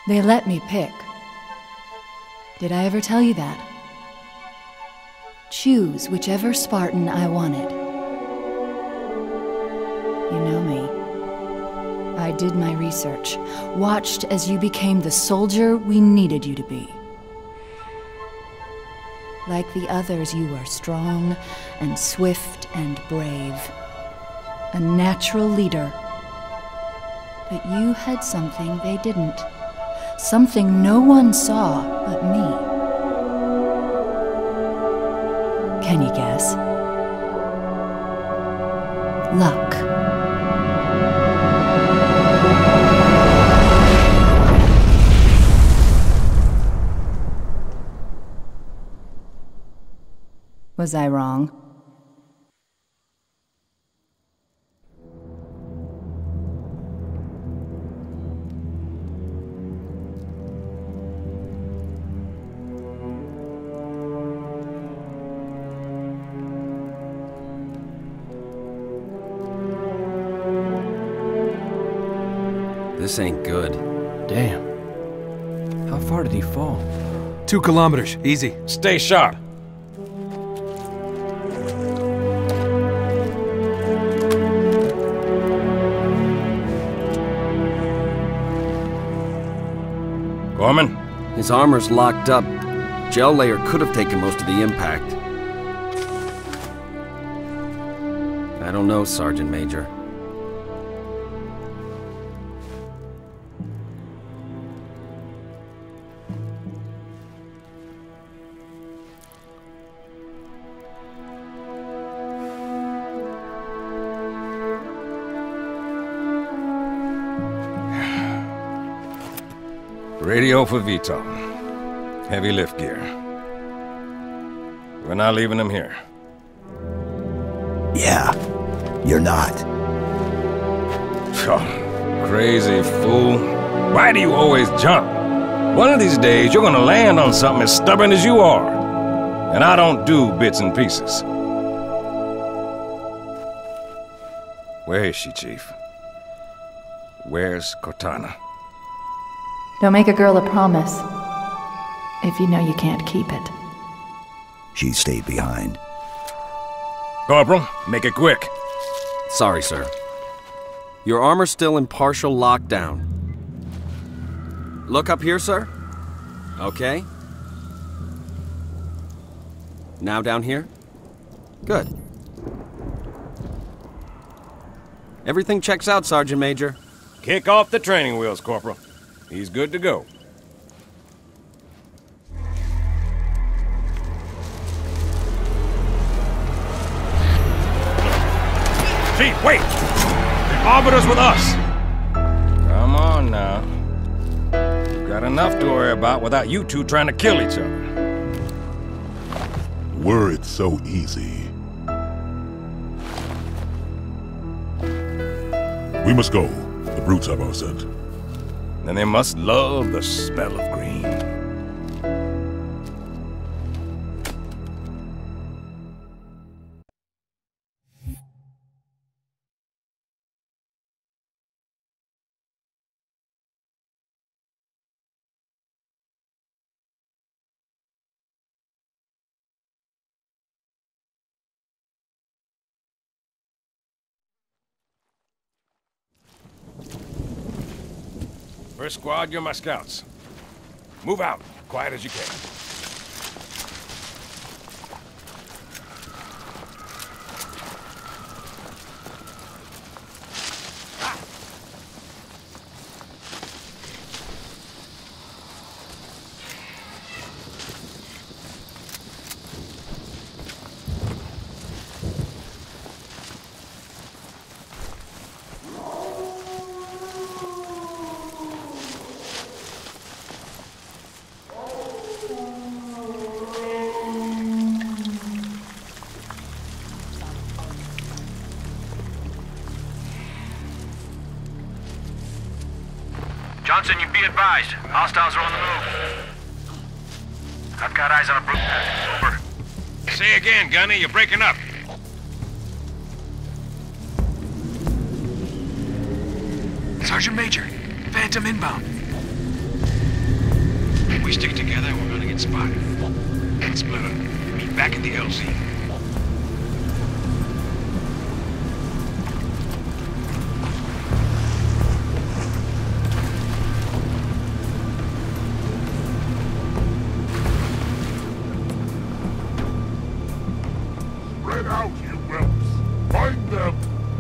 They let me pick. Did I ever tell you that? Choose whichever Spartan I wanted. You know me. I did my research, watched as you became the soldier we needed you to be. Like the others, you were strong and swift and brave. A natural leader. But you had something they didn't. Something no one saw but me. Can you guess? Luck. Was I wrong? This ain't good. Damn. How far did he fall? 2 kilometers, easy. Stay sharp. Gorman? His armor's locked up. Gel layer could have taken most of the impact. I don't know, Sergeant Major. Radio for VTOL. Heavy lift gear. We're not leaving them here. Yeah, you're not. Oh, crazy fool. Why do you always jump? One of these days, you're gonna land on something as stubborn as you are. And I don't do bits and pieces. Where is she, Chief? Where's Cortana? Don't make a girl a promise if you know you can't keep it. She stayed behind. Corporal, make it quick. Sorry, sir. Your armor's still in partial lockdown. Look up here, sir. Okay. Now down here? Good. Everything checks out, Sergeant Major. Kick off the training wheels, Corporal. He's good to go. Chief, wait! The Arbiter's with us! Come on now. We've got enough to worry about without you two trying to kill each other. Were it so easy. We must go. The brutes have our scent. Then they must love the smell of green. First squad, you're my scouts. Move out, quiet as you can. Johnson, you be advised. Hostiles are on the move. I've got eyes on a brute pack. Over. Say again, Gunny, you're breaking up. Sergeant Major, Phantom inbound. we stick together, we're gonna get spotted. Split up. Meet back at the LZ. Spread out, you whelps! Find them!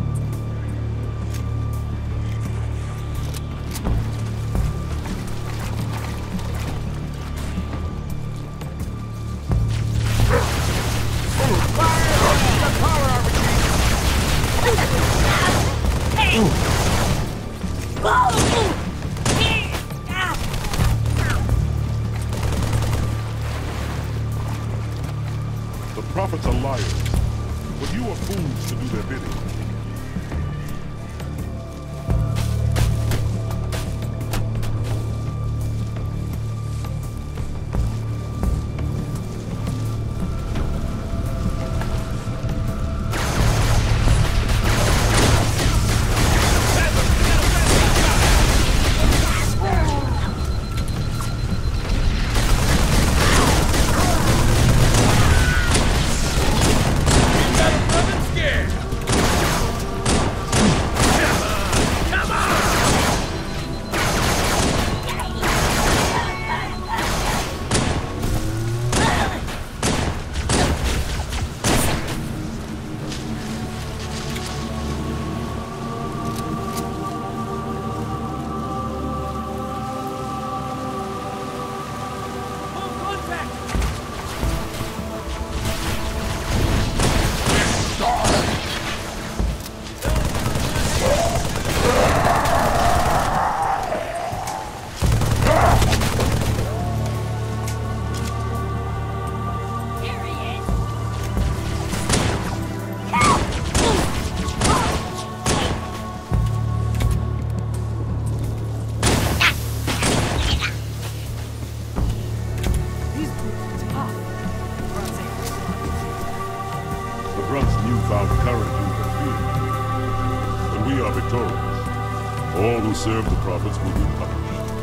The prophets are liars, but you are fools to do their bidding. The Brunt's newfound courage and fear. When we are victorious, all who serve the prophets will be punished.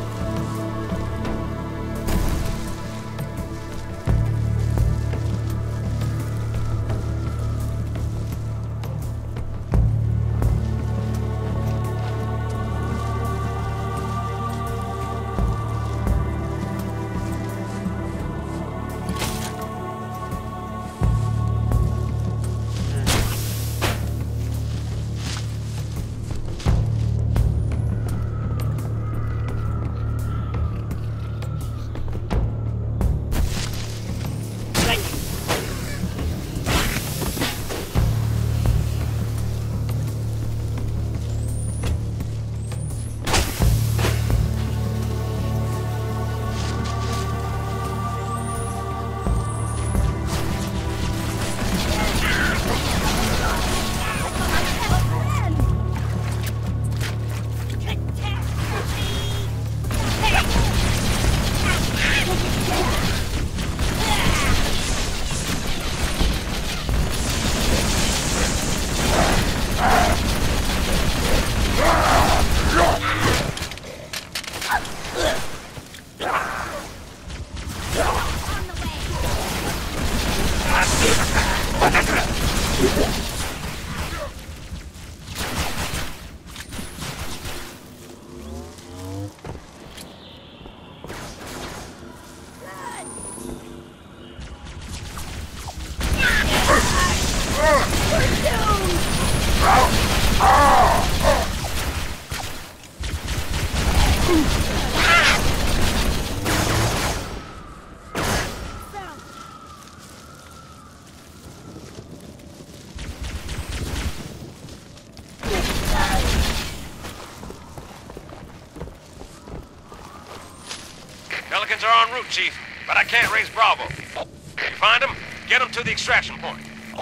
Pelicans are en route, Chief, but I can't raise Bravo. You find them, get them to the extraction point.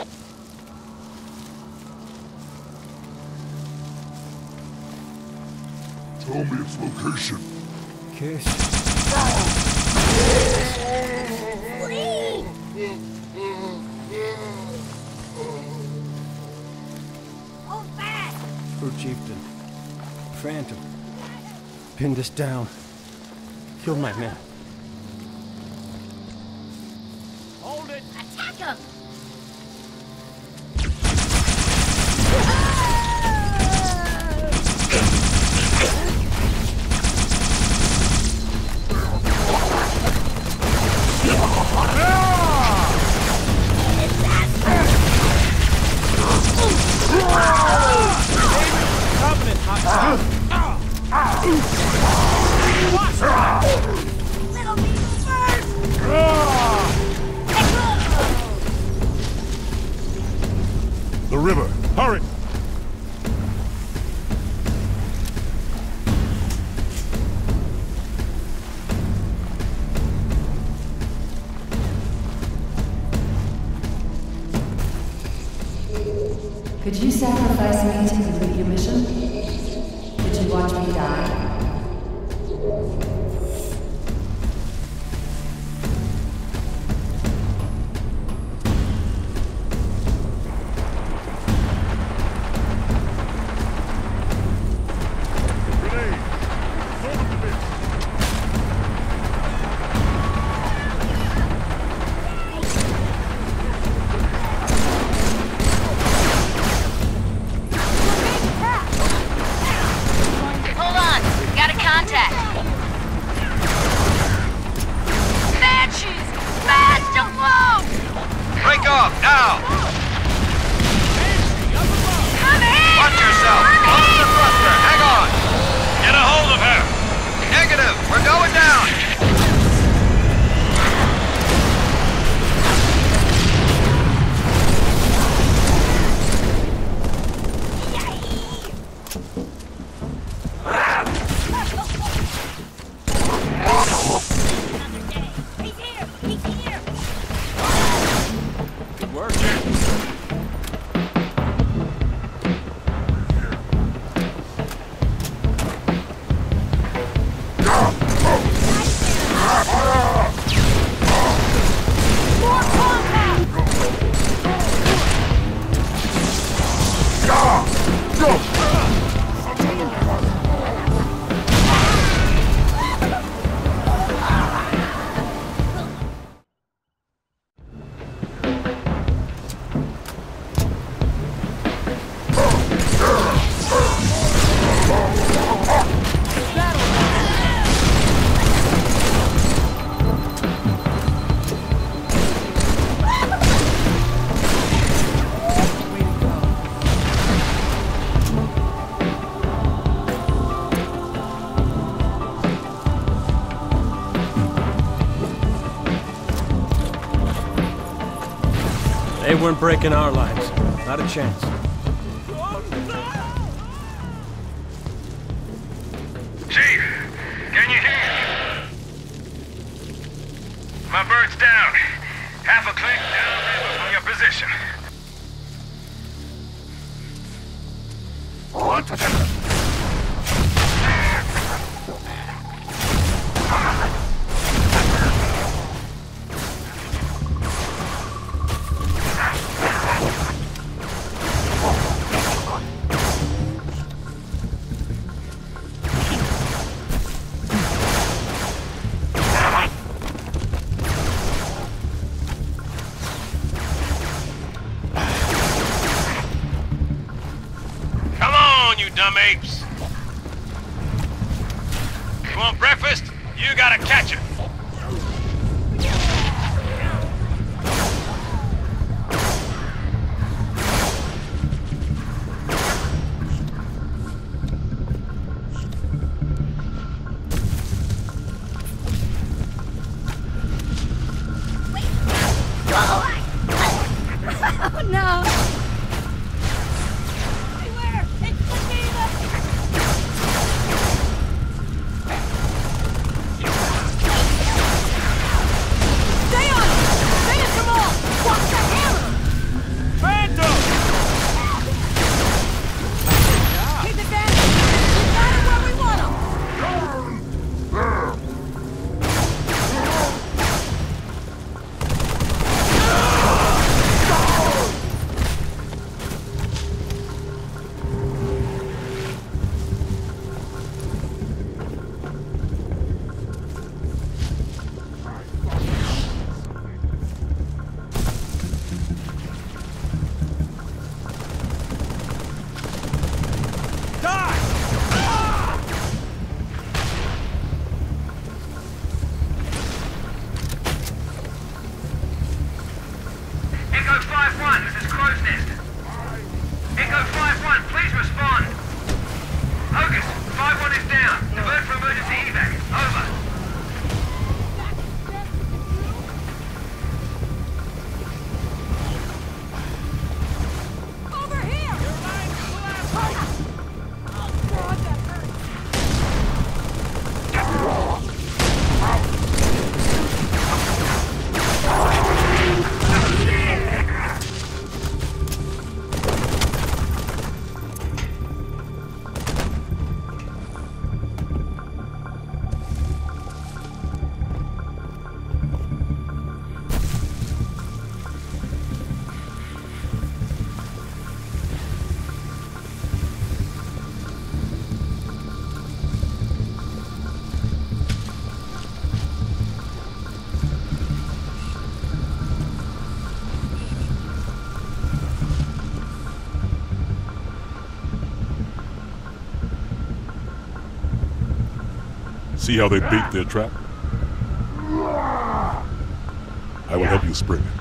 Tell me its location. Kiss. Brute Chieftain. Phantom. Pinned us down. Killed my men. momentum! The river! Hurry! Could you sacrifice me to complete your mission? Could you watch me die? They weren't breaking our lines. Not a chance. Chief, can you hear me? My bird's down. Half a click downriver from your position. What? Dumb apes. You want breakfast? You gotta catch it. Oh no! See how they bait their trap? I will help you spring it.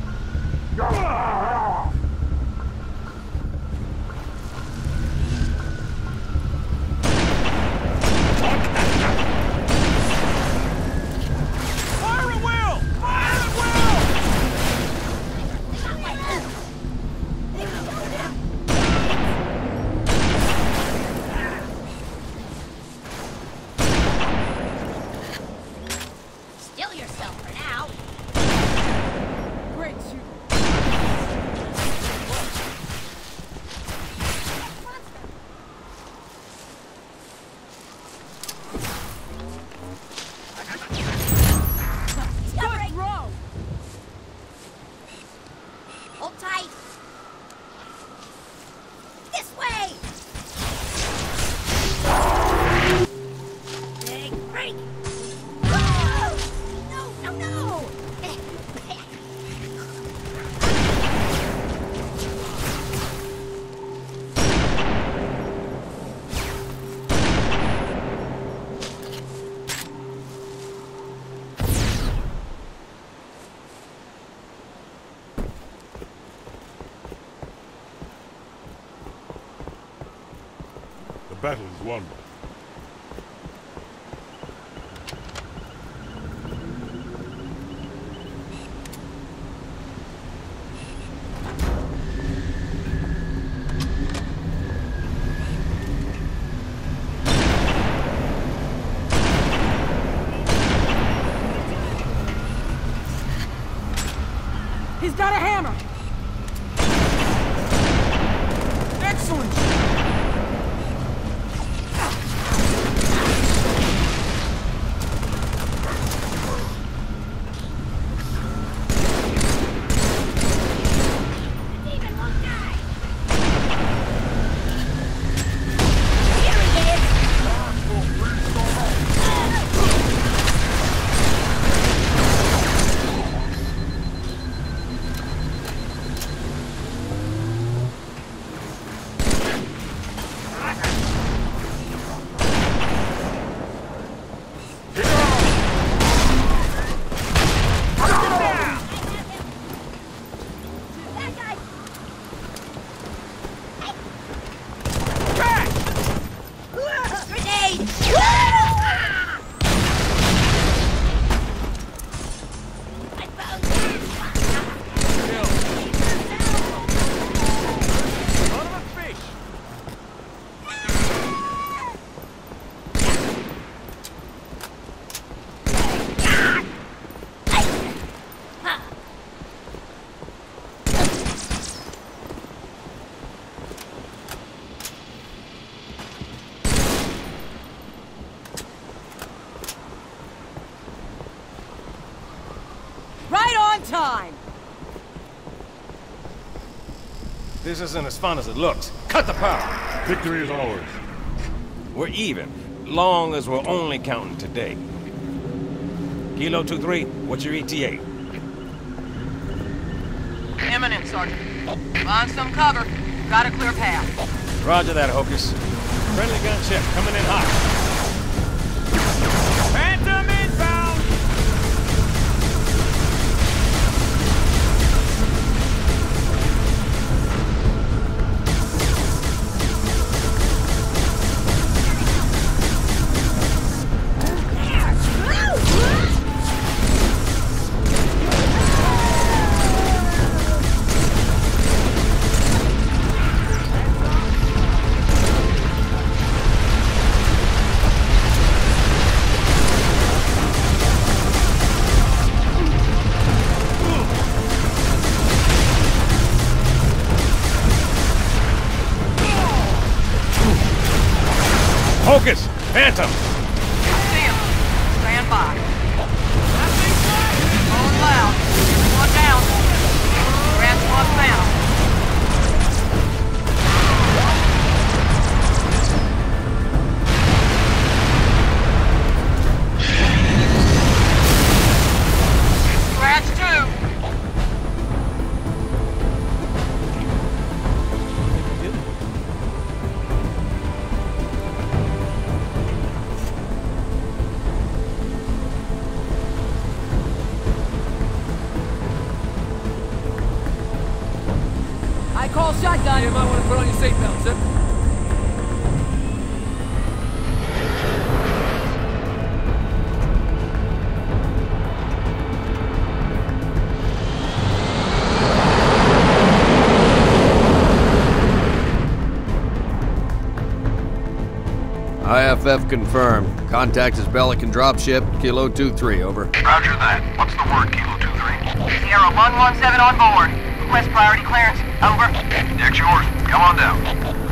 The battle is won. He's got a hammer! Excellent! Time. This isn't as fun as it looks. Cut the power! Victory is ours. We're even, long as we're only counting today. Kilo 2-3, what's your ETA? Imminent, Sergeant. Find some cover. Got a clear path. Roger that, Hocus. Friendly gunship coming in hot. Phantom inbound! Hocus! Phantom! See him. Stand by. Going loud. One down. Grand Squad Phantom. Scratch 2. you might want to put on your seatbelt, sir. IFF confirmed. Contact is Pelican dropship, Kilo 23, over. Roger that. What's the word, Kilo 23? Sierra 117 on board. Request priority clearance. Over. Deck's yours. Come on down.